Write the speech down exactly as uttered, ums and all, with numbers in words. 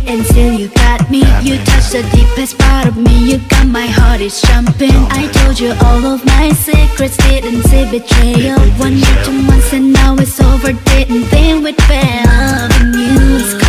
until you got me. You touched the deepest part of me. You got my heart is jumping. I told you all of my secrets, didn't see betrayal. One night, two months, and now it's over. Didn't think we'd fail. Loving you is